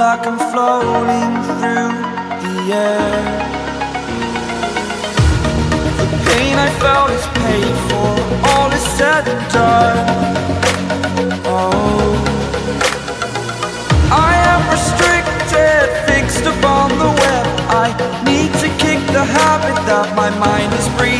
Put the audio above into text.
like I'm floating through the air. The pain I felt is paid for, all is said and done. Oh, I am restricted, fixed upon the web. I need to kick the habit that my mind is breathing.